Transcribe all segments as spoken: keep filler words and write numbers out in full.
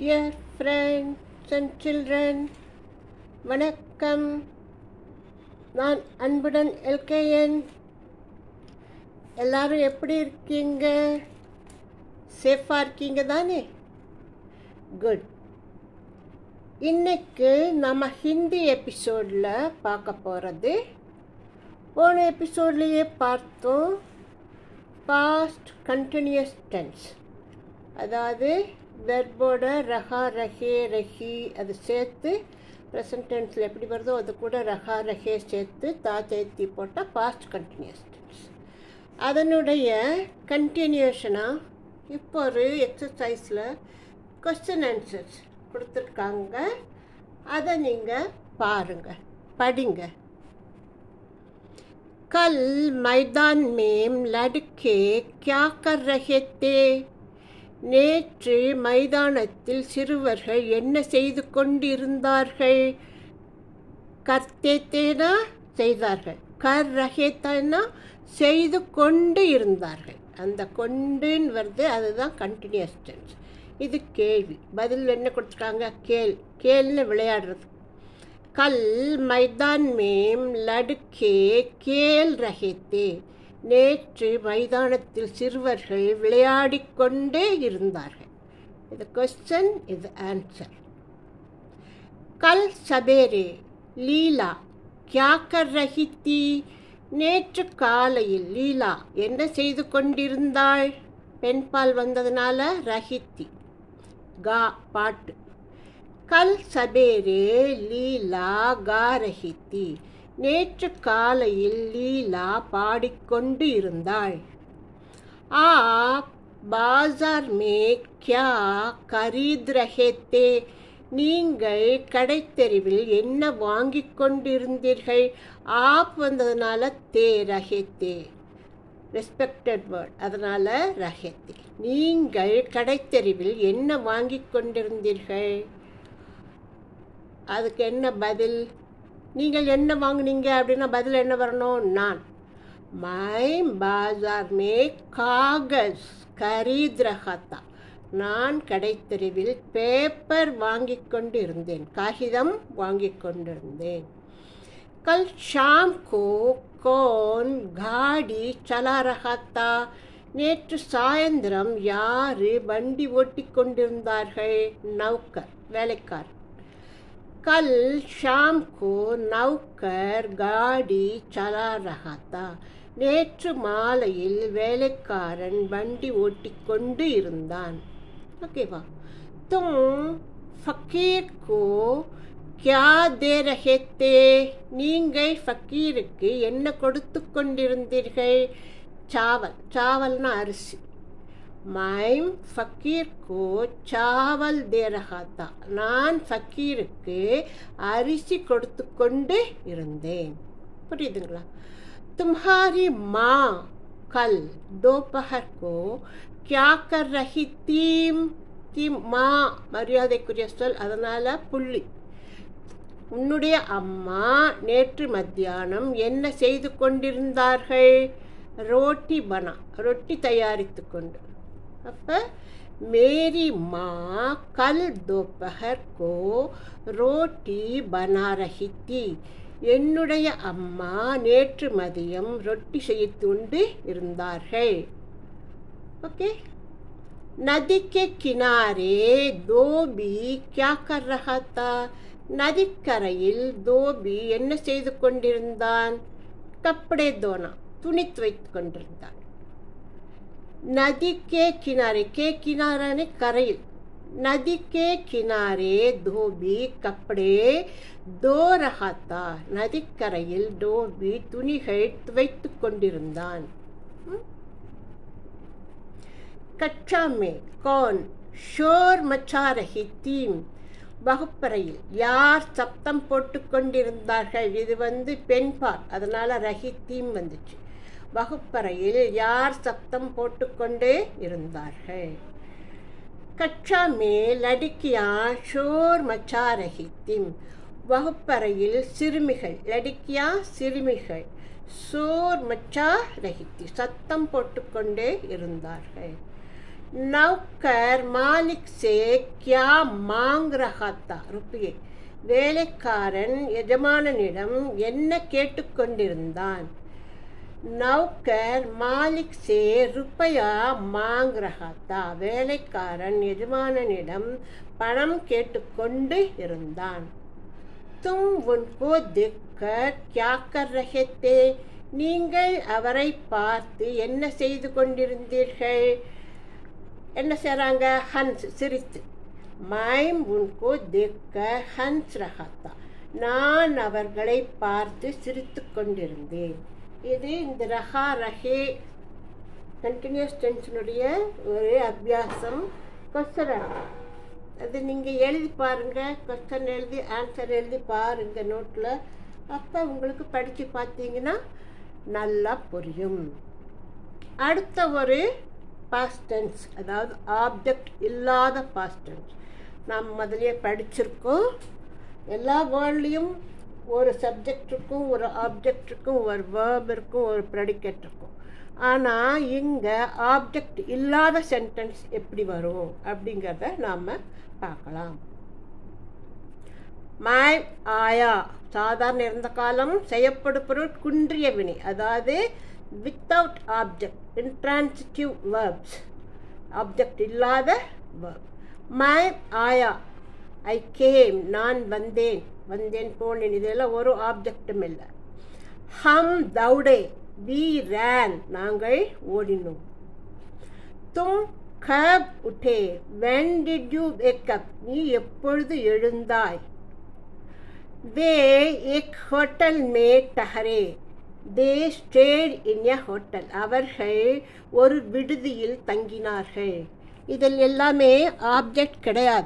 Dear friends and children, வணக்கம். நான் அன்புடன் எல்கேஎன். எல்லாரும் எப்படி இருக்கீங்க? சேஃபாக இருக்கீங்க தானே? குட். இன்னைக்கு நம்ம ஹிந்தி எபிசோடில் பார்க்க போகிறது, போன எபிசோட்லேயே பார்த்தோம், பாஸ்ட் கண்டினியூஸ் டென்ஸ். அதாவது வெர்போட ரஹா ரஹே ரஹி அது சேர்த்து ப்ரெசன்ட் டென்ஸில் எப்படி வருதோ அது கூட ரஹா ரஹே சேர்த்து தா சேர்த்தி போட்டால் பாஸ்ட் கண்டினியூஸ் டென்ஸ். அதனுடைய கண்டினியூஷனாக இப்போ ஒரு எக்ஸசைஸில் கொஸ்டின் ஆன்சர்ஸ் கொடுத்துருக்காங்க. அதை நீங்கள் பாருங்கள், படிங்க. कल मैदान में लड़के क्या कर रहे थे? நேற்று மைதானத்தில் சிறுவர்கள் என்ன செய்து கொண்டிருந்தார்கள்? கர்த்தேனா செய்தார்கள், கர் ரஹேத்தனா செய்து கொண்டு இருந்தார்கள். அந்த கொண்டுன்னு வருது, அதுதான் கண்டினியூஸ் டென்ஸ். இது கேள்வி. பதில் என்ன கொடுத்துருக்காங்க? கேள் கேள்னு விளையாடுறது. कल मैदान में लड़के खेल रहे थे. நேற்று மைதானத்தில் சிறுவர்கள் விளையாடி கொண்டே இருந்தார்கள். இது கொஸ்டின், இது ஆன்சர். கல் சபேரே லீலா கியா கர் ரஹி தி? நேற்று காலையில் லீலா என்ன செய்து கொண்டிருந்தாள்? பெண்பால் வந்ததுனால ரஹித்தி, கா பாட்டு. கல் சபேரே லீலா கா ரஹி தி. நேற்று காலையில் லீலா பாடிக்கொண்டு இருந்தாள். ஆப் பாசார் மே கியா கரீத் ரஹே தே? நீங்கள் கடைத்தெருவில் என்ன வாங்கி கொண்டிருந்தீர்கள்? ஆப் வந்ததுனால தே ரஹே தே, ரெஸ்பெக்டட் வேர்ட், அதனால் ரஹே தே. நீங்கள் கடைத்தெருவில் என்ன வாங்கி கொண்டிருந்தீர்கள்? அதுக்கு என்ன பதில்? நீங்கள் என்ன வாங்கினீங்க அப்படின்னா பதில் என்ன வரணும்? நான். மை பாசார் மே காகஸ் கரீத் ரஹா தா. நான் கடைத்தெருவில் பேப்பர் வாங்கி கொண்டு இருந்தேன், காகிதம் வாங்கி கொண்டிருந்தேன். கல் ஷாம் கோ கோன் காடி சலா ரஹா தா? நேற்று சாயந்தரம் யாரு வண்டி ஓட்டி கொண்டிருந்தார்கள்? நௌக்கர், வேலைக்கார். कल शाम को नौकर गाड़ी चला रहा था. நேற்று மாலையில் வேலைக்காரன் வண்டி ஓட்டிக்கொண்டு இருந்தான். ஓகேவா? தும் ஃபக்கீர் கோ கியா தே ரஹே தே? நீங்கள் ஃபக்கீருக்கு என்ன கொடுத்து கொண்டிருந்தீர்கள்? சாவல், சாவல்னா அரிசி. மைம் ஃபக்கீர் கோ சாவல் தே ரஹா தா. நான் ஃபக்கீருக்கு அரிசி கொடுத்து கொண்டு இருந்தேன். புரியுதுங்களா? தும்ஹாரி மா கல் தோபஹர் கோ கியா கர் ரஹி தீம்? தீம் மா மரியாதைக்குரிய சொல், அதனால் புள்ளி. உன்னுடைய அம்மா நேற்று மத்தியானம் என்ன செய்து கொண்டிருந்தார்கள்? ரோட்டி பனா, ரொட்டி தயாரித்து கொண்டு. அப்போ மேரி மா கல் தோபஹர் கோ ரோட்டி பனா ரஹி தி. என்னுடைய அம்மா நேற்று மதியம் ரொட்டி செய்து கொண்டு இருந்தார்கள். ஓகே. நதிக்கு கினாரே தோபி கியா கர் ரஹா தா? நதிக்கரையில் தோபி என்ன செய்து கொண்டிருந்தான்? கப்படே தோனா, துணி துவைத்து கொண்டிருந்தான். नदी के किनारे, के किनारे करेल, नदी के किनारे धोबी कपड़े धो रहा था. நதிக்கரையில் டோபி துணிகள் துவைத்து கொண்டிருந்தான். कक्षा में कौन शोर मचा रही थी? வகுப்பறையில் யார் சப்தம் போட்டு கொண்டிருந்தார்கள்? இது வந்து பெண்பால், அதனால ரஹி தீம் வந்துச்சு. வகுப்பறையில் யார் சப்தம் போட்டுக்கொண்டே இருந்தார்கள்? கச்சா மே லடிக்கியா ஷோர் மச்சா ரஹி தீம். வகுப்பறையில் சிறுமிகள், லடிக்கியா சிறுமிகள், ஷோர் மச்சா ரஹி தி சத்தம் போட்டுக்கொண்டே இருந்தார்கள். नौकर मालिक से क्या मांग रहा था रुपये வேலைக்காரன் எஜமானனிடம் என்ன கேட்டுக்கொண்டிருந்தான். நௌக்கர் மாலிக் சே ருப்பயா மாங் ரஹா தா வேலைக்காரன் எஜமானனிடம் பணம் கேட்டுக்கொண்டு இருந்தான். தும் உன்கோ திக்கர் கியா கர் ரஹே தே நீங்கள் அவரை பார்த்து என்ன செய்து கொண்டிருந்தீர்கள். என்ன செய்றாங்க? ஹன்ஸ் சிரித்து. மைம் உன்கோ தேக்க ஹன்ஸ் ரஹாத்தா நான் அவர்களை பார்த்து சிரித்து கொண்டிருந்தேன். இது இந்த ரஹா ரஹே கண்டினியூஸ் டென்ஷனுடைய ஒரு அபியாசம். கொஸ்டன் அது நீங்கள் எழுதி பாருங்கள். கொஸ்டன் எழுதி ஆன்சர் எழுதி பாருங்கள் நோட்டில். அப்போ உங்களுக்கு படித்து பார்த்தீங்கன்னா நல்லா புரியும். அடுத்த ஒரு பாஸ்ட் டென்ஸ், அதாவது ஆப்ஜெக்ட் இல்லாத பாஸ்ட் டென்ஸ். நாம் முதலே படிச்சிருக்கோம். எல்லா வேர்ட்லேயும் ஒரு சப்ஜெக்ட் இருக்கும், ஒரு ஆப்ஜெக்ட் இருக்கும், ஒரு வேர்ப் இருக்கும், ஒரு ப்ரெடிகேட் இருக்கும். ஆனால் இங்கே ஆப்ஜெக்ட் இல்லாத சென்டென்ஸ் எப்படி வரும் அப்படிங்கிறத நாம் பார்க்கலாம். மை ஆயா சாதாரண இருந்த காலம் செய்யப்படும் பொருள் குன்றிய வினை, அதாவது without object, intransitive verbs, object இல்லாத வேர்ப். மை ஆயா ஐ கேம் நான் வந்தேன், வந்தேன் போனேன், இதெல்லாம் ஒரு ஆப்ஜெக்டும் இல்லை. ஹம் தௌடே வி ரேன் நாங்கள் ஓடினோம். தும் கப் உட்டே when did you wake up நீ எப்பொழுது எழுந்தாய். वे एक होटल में ठहरे they stayed in A hotel அவர்கள் ஒரு விடுதியில் தங்கினார்கள். இதில் எல்லாமே ஆப்ஜெக்ட் கிடையாது.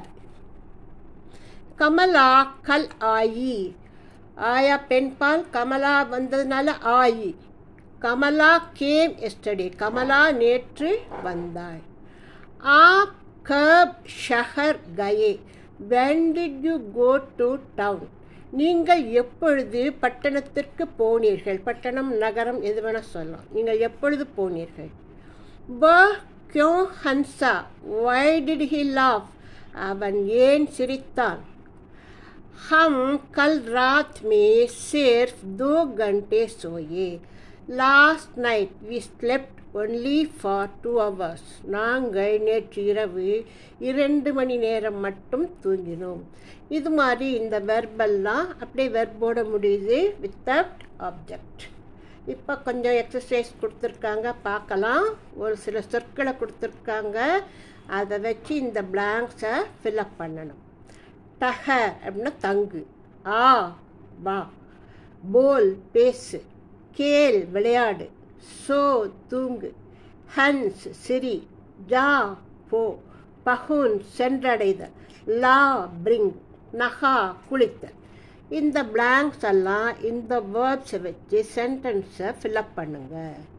கமலா கல் ஆயி ஆயா பெண்பால், கமலா வந்ததுனால ஆயி. கமலா கேம் எஸ்டர்டே கமலா நேற்று வந்தாய். आप कब शहर गए when did you go to town நீங்கள் எப்பொழுது பட்டணத்திற்கு போனீர்கள். பட்டணம் நகரம் எது வேணால் சொல்லலாம். நீங்கள் எப்பொழுது போனீர்கள். வ क्यों हंसा why did he laugh அவன் ஏன் சிரித்தான். हम कल रात में सिर्फ दो घंटे सोए last night we slept only for two hours நாங்கள் நேற்று இரவு இரண்டு மணி நேரம் மட்டும் தூங்கினோம். இது மாதிரி இந்த வெர்பெல்லாம் அப்படியே வெர்போட முடியுது வித்தவுட் ஆப்ஜெக்ட். இப்போ கொஞ்சம் எக்ஸசைஸ் கொடுத்துருக்காங்க, பார்க்கலாம். ஒரு சில சொற்களை கொடுத்துருக்காங்க, அதை வச்சு இந்த பிளாங்க்ஸை ஃபில்அப் பண்ணணும். டஹ அப்படின்னா தங்கு, ஆ வா, போல் பேசு, கேள் விளையாடு, சோ தூங்கு, ஹன்ஸ் சிரி, ஜா போ, பஹுன் சென்றடைதல், லா பிரிங், நஹா குளித்தல். இந்த பிளாங்க்ஸ் எல்லாம் இந்த வேர்ப்ஸை வச்சு சென்டென்ஸை ஃபில்அப் பண்ணுங்க.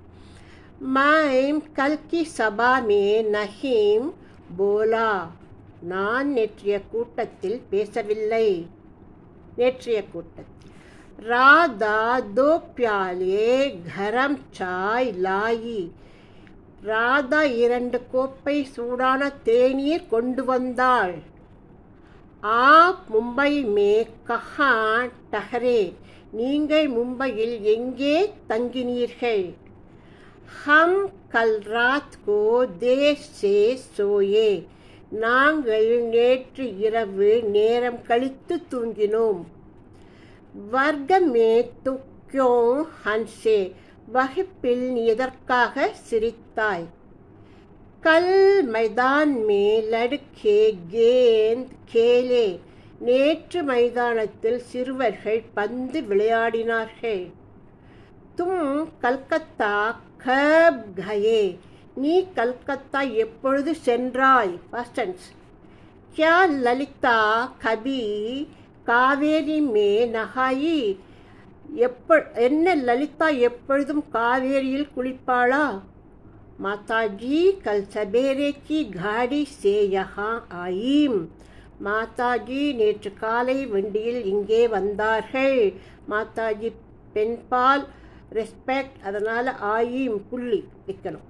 மைம் கல்கி சபா மே நஹீம் போலா நான் நேற்றைய கூட்டத்தில் பேசவில்லை. நேற்றைய கூட்டத்தில். ராதா தோ பியாலே கரம் சாய் லாயி ராதா இரண்டு கோப்பை சூடான தேநீர் கொண்டு வந்தாள். ஆப் மும்பை மே கஹா டஹரே நீங்கள் மும்பையில் எங்கே தங்கினீர்கள். ஹம் கல் ராத் கோ தேர் சே சோயே நாங்கள் நேற்று இரவு நேரம் கழித்து தூங்கினோம். வர்க்கமே து க்யோ ஹன்சே வகுப்பில் நீ எதற்காக சிரித்தாய். கல் மைதான் மே லடுக்கே கேந்த் கேலே நேற்று மைதானத்தில் சிறுவர்கள் பந்து விளையாடினார்கள். தும் கல்கத்தா கப் கயே நீ கல்கத்தா எப்பொழுது சென்றாய். ஃபர்ஸ்ட் டென்ஸ். கியா லலிதா கபி காவேரி மே நகாயி எப்ப என்ன லலிதா எப்பொழுதும் காவேரியில் குளிப்பாளா. மாதாஜி கல் சபேரே கி காடி சே யஹா ஆயீம் மாதாஜி நேற்று காலை வண்டியில் இங்கே வந்தார்கள். மாதாஜி பெண்பால் ரெஸ்பெக்ட், அதனால் ஆயீம் புள்ளி வைக்கணும்.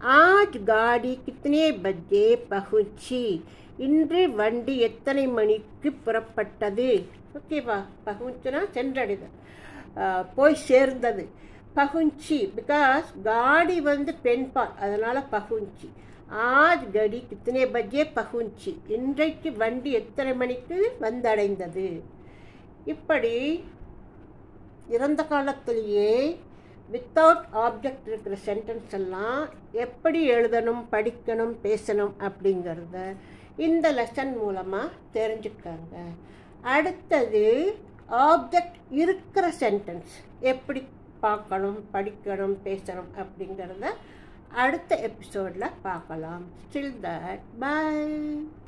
आज गाड़ी कितने बजे पहुंची இன்று வண்டி எத்தனை மணிக்கு புறப்பட்டது ஓகேவா பகுஞ்சுனா சென்றடைதல் போய் சேர்ந்தது பகுஞ்சி பிகாஸ் காடி வந்து பெண்பால் அதனால் பகுஞ்சி ஆஜ் கடி கித்தனை பஜ்ஜே பகுஞ்சி இன்றைக்கு வண்டி எத்தனை மணிக்கு வந்தடைந்தது இப்படி இறந்த காலத்திலேயே வித்தவுட் ஆப்ஜெக்ட் இருக்கிற சென்டென்ஸ் எல்லாம் எப்படி எழுதணும் படிக்கணும் பேசணும் அப்படிங்கிறத இந்த லெசன் மூலமாக தெரிஞ்சுக்காங்க அடுத்தது ஆப்ஜெக்ட் இருக்கிற சென்டென்ஸ் எப்படி பார்க்கணும் படிக்கணும் பேசணும் அப்படிங்கிறத அடுத்த எபிசோடில் பார்க்கலாம். Till that, bye.